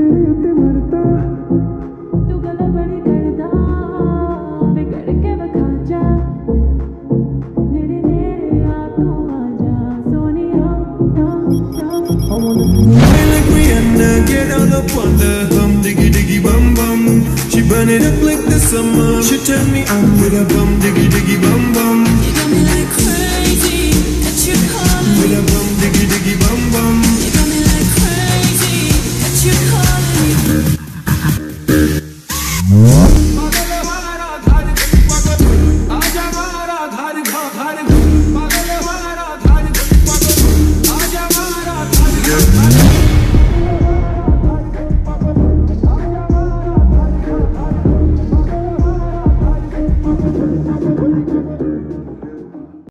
तेरे उत्ते मरदा तू गल बड़ी करदा वे करके विखा जा नेड़े नेड़े आ तू आ जा Sonia I wanna feel like Rihanna, get all up on the bum, diggy diggy bum bum. She burn it up like the summer. She turn me on with a bum, diggy diggy bum